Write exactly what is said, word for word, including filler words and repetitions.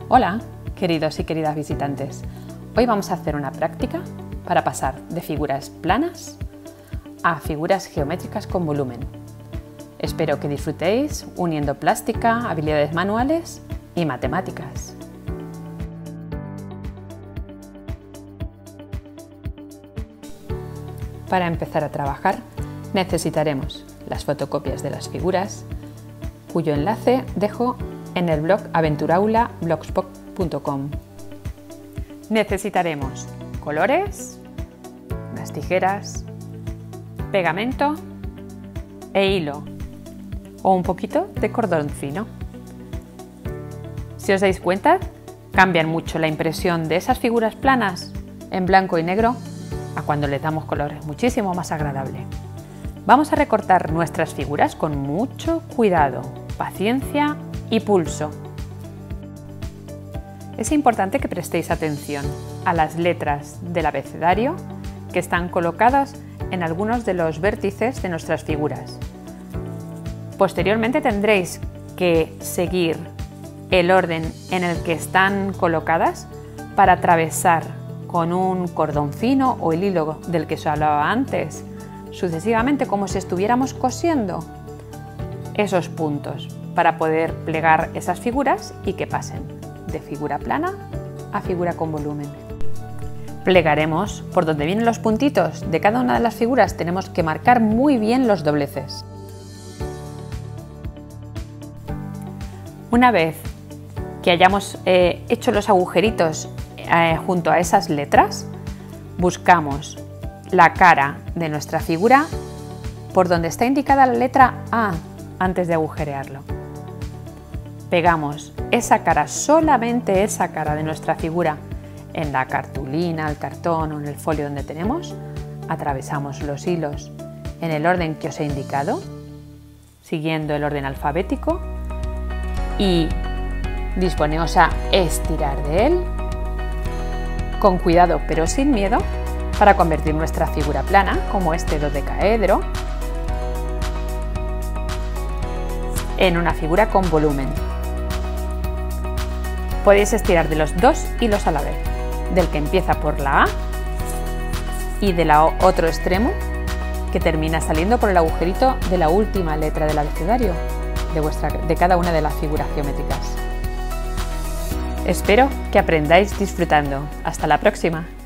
Hola, queridos y queridas visitantes. Hoy vamos a hacer una práctica para pasar de figuras planas a figuras geométricas con volumen. Espero que disfrutéis uniendo plástica, habilidades manuales y matemáticas. Para empezar a trabajar necesitaremos las fotocopias de las figuras, cuyo enlace dejo en el blog aventuraula blogspot punto com. Necesitaremos colores, unas tijeras, pegamento e hilo o un poquito de cordón fino. Si os dais cuenta, cambian mucho la impresión de esas figuras planas en blanco y negro a cuando le damos colores, muchísimo más agradable. Vamos a recortar nuestras figuras con mucho cuidado, paciencia y pulso. Es importante que prestéis atención a las letras del abecedario que están colocadas en algunos de los vértices de nuestras figuras. Posteriormente tendréis que seguir el orden en el que están colocadas para atravesar con un cordón fino o el hilo del que os hablaba antes, sucesivamente como si estuviéramos cosiendo esos puntos para poder plegar esas figuras y que pasen de figura plana a figura con volumen. Plegaremos por donde vienen los puntitos de cada una de las figuras, tenemos que marcar muy bien los dobleces. Una vez que hayamos eh, hecho los agujeritos eh, junto a esas letras, buscamos la cara de nuestra figura por donde está indicada la letra A antes de agujerearlo. Pegamos esa cara, solamente esa cara de nuestra figura en la cartulina, el cartón o en el folio donde tenemos, atravesamos los hilos en el orden que os he indicado, siguiendo el orden alfabético, y disponeos a estirar de él con cuidado pero sin miedo para convertir nuestra figura plana, como este dodecaedro, en una figura con volumen. Podéis estirar de los dos hilos a la vez, del que empieza por la A y del otro extremo que termina saliendo por el agujerito de la última letra del abecedario de, vuestra, de cada una de las figuras geométricas. Espero que aprendáis disfrutando. Hasta la próxima.